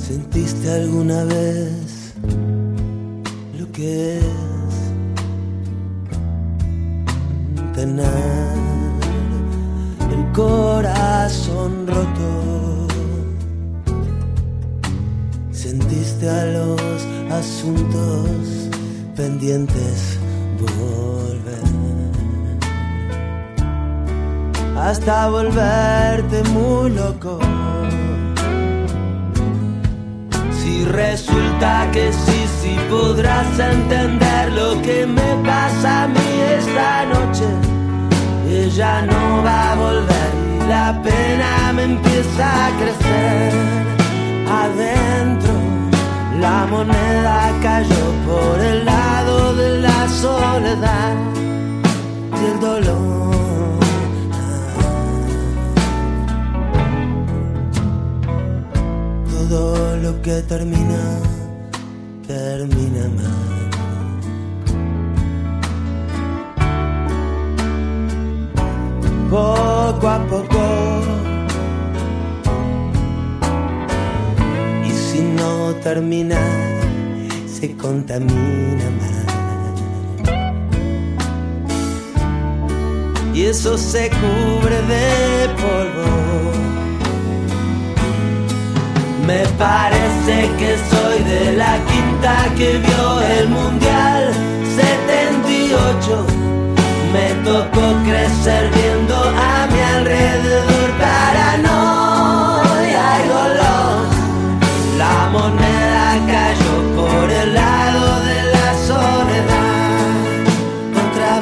¿Sentiste alguna vez lo que es tener el corazón roto? ¿Sentiste a los asuntos pendientes volver? Hasta volverte muy loco. Si resulta que sí podrás entender lo que me pasa a mí esta noche. Ella no va a volver y la pena me empieza a crecer. Adentro la moneda cayó por el lado de la soledad y el dolor. Todo lo que termina, termina mal. Poco a poco, y si no termina, se contamina más. Y eso se cubre de polvo. Me parece que soy de la quinta que vio el Mundial 78. Me tocó crecer viendo a mi alrededor paranoia y dolor. La moneda cayó por el lado de la soledad otra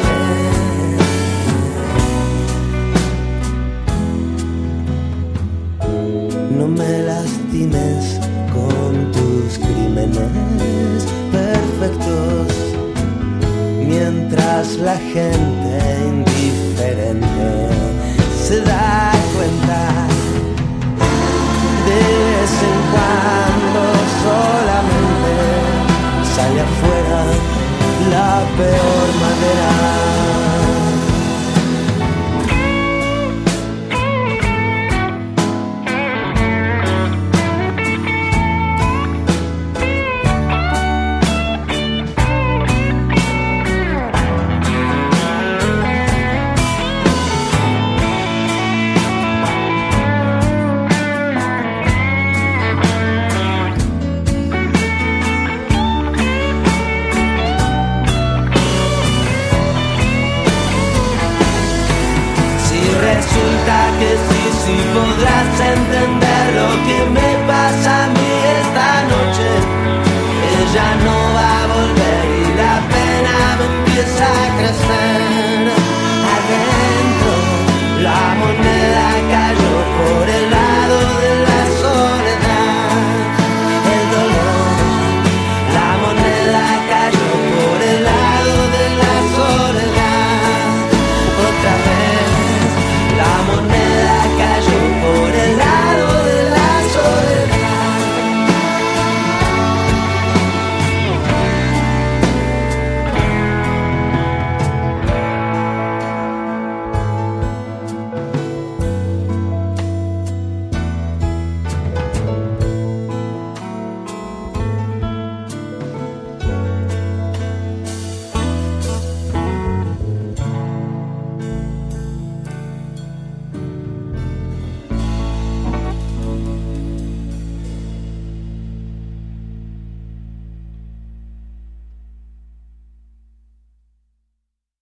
vez. No me lastimes con tus crímenes perfectos, mientras la gente indiferente se da cuenta. De vez en cuando solamente sale afuera la peor madera. Resulta que sí podrás entender lo que me pasa